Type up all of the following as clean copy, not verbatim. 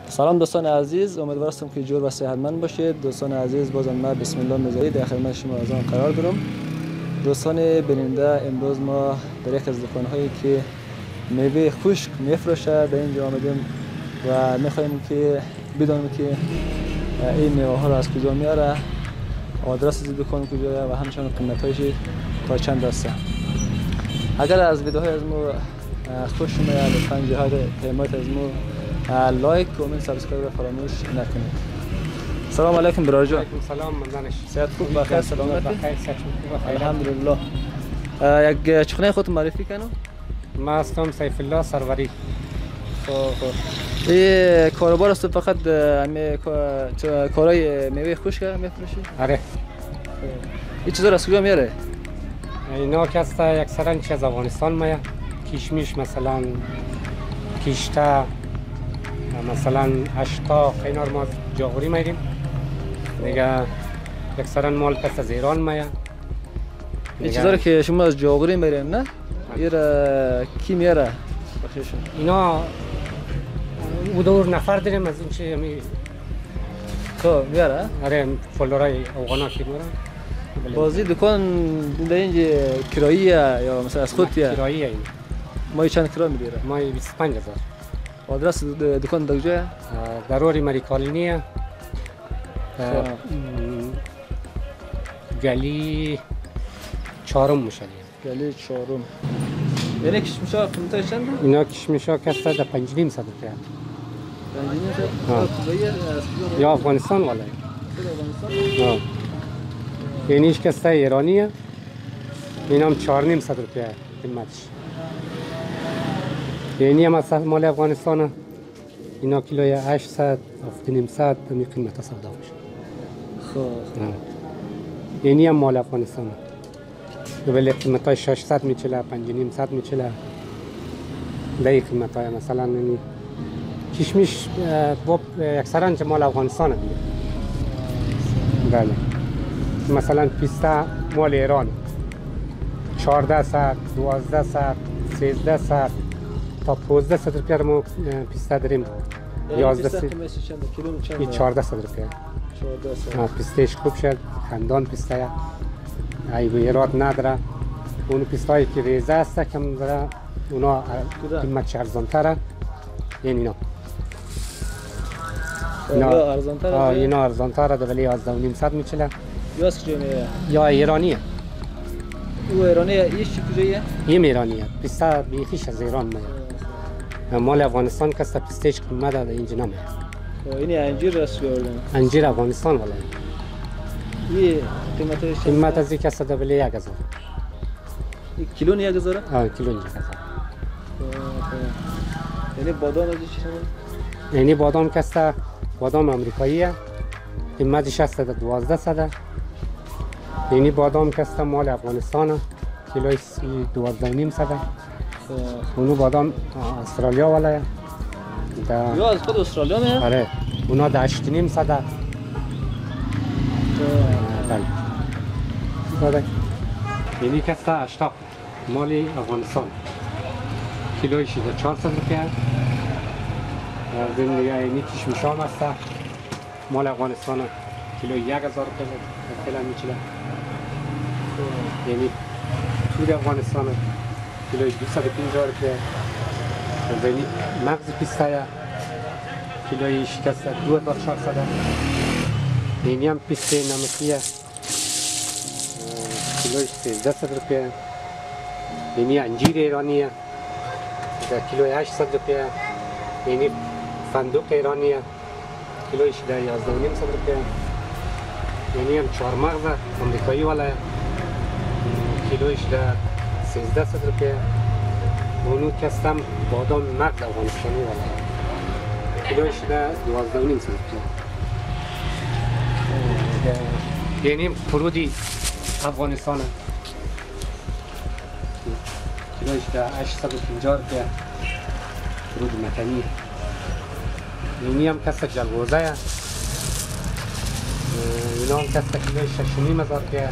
سلام دوستان عزیز، امیدوارم که جور و صحتمند باشید. دوستان عزیز، بازم ما بسم الله می‌ذارید در خدمت شما از آن قرار دارم. دوستان بیننده، امروز ما در یک از دکان‌هایی که میوه خشک میفروشه در اینجا آمدیم و می‌خوایم که بدونیم که این میوه‌ها را از کجا میاره، آدرس این دکان کجاست و همچنین قیمت‌هاش تا چند است. اگر از ویدیوهای از ما خوش اومد لطفاً جهت حمایت از ما لایک و کامنت سابسکرایب را فراموش نکنید. سلام علیکم برادر جان. علیکم سلام مندانش. صحت خوب؟ بخیر سلامتی؟ بخیر صحت خوب. الحمدلله. یک چخونه خودت معرفی کنم. ما هستم سیف الله سروری. این کاروبار است فقط کارای میوه خشک میفروشی؟ آره. این چیزا را از کجا میاره؟ اینا که است اکثرا چیز از افغانستان میاد. کشمش مثلا کشته مثلا اشتا اینا رو ما جاغوری میریم دیگه. اکثرا مال پس از ایران میاد. این چیزا رو که شما از جاغوری میرین نه؟ ایرا کی میاره؟ اینا او دور نفر داریم از این چه می تو میاره؟ آره فولورای افغانا که میرن. بازی دکان در اینجا کراییه یا مثلا از خودتیه؟ کراییه این. ما چند کرایه میگیره؟ ما 25000. آدرس دکان در کجاست؟ ضروری مری کالینیه. گلی چهارم میشه. گلی چهارم. یعنی کشمشا قیمتش چنده؟ اینا کشمشا کسته در 5.5 روپیه. یا افغانستان والا. افغانستان؟ اینیش کسته ایرانیه. اینا هم 4.5 روپیه قیمتش. اینی هم از مال افغانستانه. اینا کیلوی 800 7.5 می قیمت سودا میشه. خب. اینی هم مال افغانستانه. ولی قیمتای 600 میچله 5.5 میچله. دای قیمتای مثلا یعنی کشمش اکثرا چه مال افغانستانه دیگه. بله. مثلا پیستا مال ایران 1400 1200 1300 تا 1500 روپیه ما پیستا داریم. 1100 کیلو 1400 روپیه. 1400 پیستاش خوب شد، خندان پیستا ای ایراد نداره. اون پیستایی که ریزه است کم داره اونا قیمت ارزان‌تره. اینا ارزان‌تره. اینا ارزان‌تره ولی 11.5 میچله. یا ایرانیه. او ایرانیه. ایش کجاییه؟ این ایرانیه. پیستا بیخیش از ایران میاد. مال افغانستان که است پیستاش قیمت داره اینجا نمیاد. این انجیر است بیاردن. انجیر افغانستان والا. این قیمتش قیمت از این که است ولی 1000. کیلو 1000؟ کیلو 1000. یعنی بادام از چی شده؟ یعنی بادام که است بادام آمریکاییه. قیمتش است 1200. یعنی بادام که است مال افغانستانه. کیلوی 12.5. اونو بادام استرالیا والا. یا از خود استرالیا میاد؟ آره. اونا 8.5. بله. یعنی که است اشتا مال افغانستان. کیلوی 400 روپیه. دیگه یعنی کشمش هم است مال افغانستان. کیلو 1000 روپیه کلا میچله. یعنی توی افغانستان کیلوی 250 روپیه. یعنی مغز پیستای کیلوی شکست 2400. یعنی هم پیسته نمکیه کیلوی 1300 روپیه. یعنی انجیر ایرانیه کیلوی 800 روپیه. یعنی فندق ایرانیه کیلویش 11.5 روپیه. یعنی هم چهارمغز امریکایی والا کیلویش 1300 روپیه. اونو کستم بادام مغز افغانستانی والا کیلویش 12.5 روپیه. یعنی پرودی افغانستانه کیلویش 850 روپیه. پرود مکنی. اینی هم کست جلوزه اینا هم کست کیلوی 6.5 روپیه.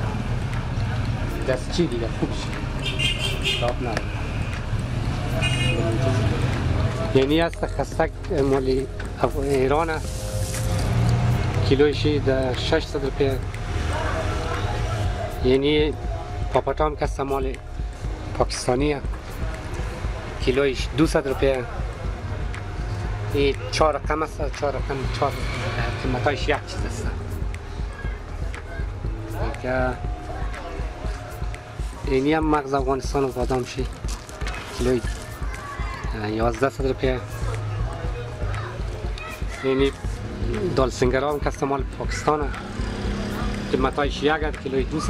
دست چی دیگه خوب شد. شاب نداره. یعنی است خستک مال ایران کیلویش در 600 روپیه. یعنی پاپاتام که مال پاکستانی کیلویش 200 روپیه. این 4 رقم است، 4 رقم 4 قیمتایش یک چیز است. اینی هم مغز افغانستان و بادام شی کیلوی 1100 روپیه. اینی دال سنگرا هم که مال پاکستان قیمتایش یک کیلوی 200.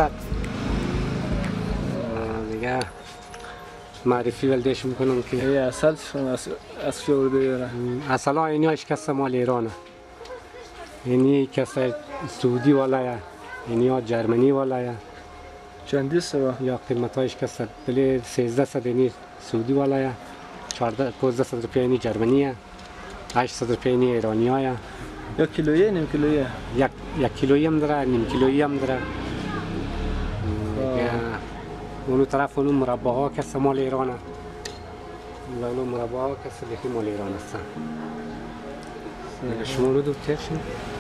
دیگه معرفی ولدش میکنم که اصل از شورده یاره اصلا اینی هایش که مال ایرانه. اینی کسی سعودی والایه، اینی ها جرمنی والایه. چندی سوا؟ یا قیمتایش که بله 1300 اینی سعودی والایه، 1500 روپیه اینی جرمنیه، 800 روپیه اینی ایرانی هایه. یک کیلویه نیم کیلویه؟ یک کیلویی هم داره، نیم کیلویی هم داره. اونو طرف اونو مربع ها که مال ایرانه و اونو مربع ها که بیخی مال ایران هستن. شما رو دو ترشین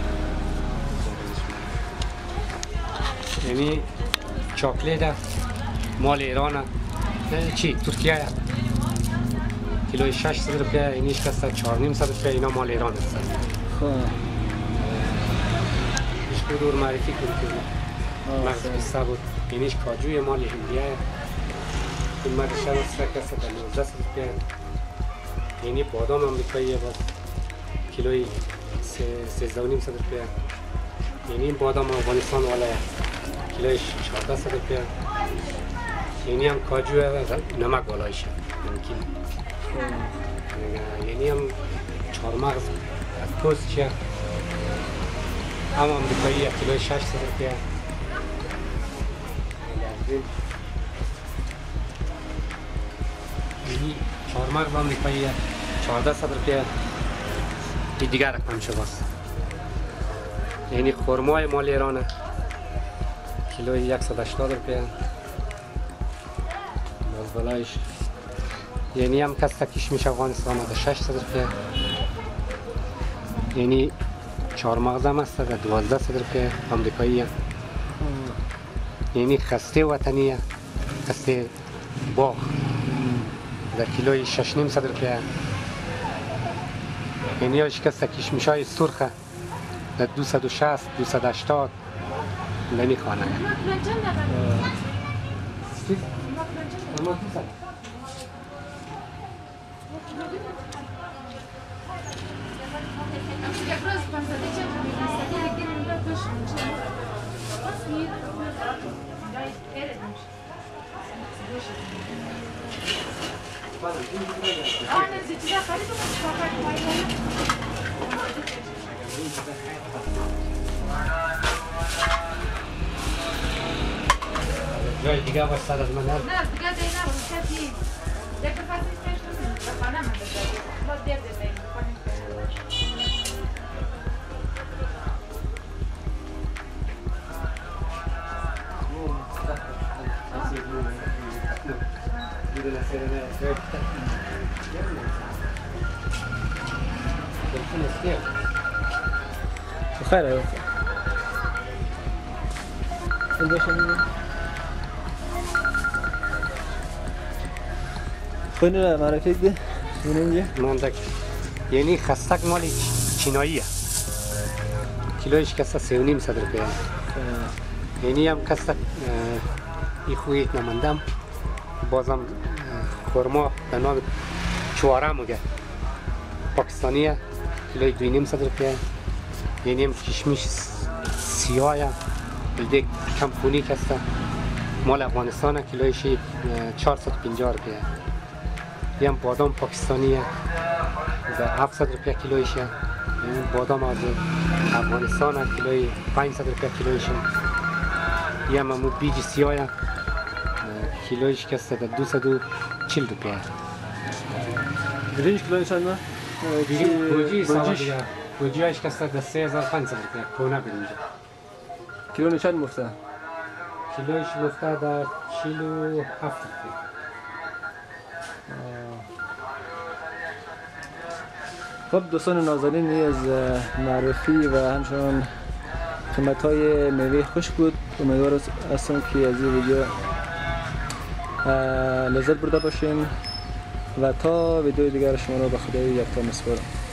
یعنی چاکلیت مال ایرانه. چی؟ ترکیه کیلوی 600 روپیه. اینیش که 400 روپیه. اینا مال ایران هستن. ایش دور معرفی کنید مغز پسته بود. اینیش کاجوی مال هندیه. قیمتش هم است که 1900 روپیه. اینی بادام امریکاییه باز کیلوی 1300 روپیه. اینی بادام افغانستان والایه کیلویش 1400 روپیه. اینی هم کاجوه نمک والایشه ممکن. یعنی هم چهارمغز پوست چیه هم امریکایی کیلوی 600 روپیه. اینی چهارمغز امریکایی 1400 روپیه. این دیگر رقم شده است. یعنی خرمای مال ایرانه کیلوی 180 روپیه. باز بلایش یعنی هم کسته کشمش افغانستان ده 600 روپیه. یعنی چهارمغز هم است ده 1200 روپیه امریکایی. یعنی خسته وطنیه، خسته باغ در کیلوی 600 روپیه. یعنی هاش کسته کشمش های سرخه در 260 280 نمی خوانه. جای دیگه باید سر از من نه دیگه دیگه نبود کسی یک دفعه سیستش کنیم به خانه من بزنیم باز دیر دیر کنیم خیره اینجا شدیم خیلی را معرفی ده اینجا ماندک. یعنی خستک مال چیناییه کیلویش کسته 3,500 روپیه. یعنی هم کسته این خویت نمندم بازم خورما به نام چواره مگه پاکستانیه کیلوی 2,500 روپیه. یعنی هم کشمش سیاه بلده کم خونی کسته مال افغانستان کیلویش 450 روپیه. یه هم بادام پاکستانیه در 700 روپیه کیلویشه. یعنی بادام از افغانستان کیلوی 500 روپیه کیلویشه. یه هم همون بیج سیاه کیلویش کسته در 240 روپیه. برنج کیلوی چند نه؟ گوجی سوا دیگه گوجی هایش کسته در 3,500 روپیه کونه برنج. کیلو چند مفته؟ کیلویش گفته در 47 روپیه. خب دوستان نازنین، از معرفی و همچنان قیمت های میوه خشک بود. امیدوار هستم که از این ویدیو لذت برده باشین و تا ویدیو دیگر شما را به خدای یکتا میسپارم.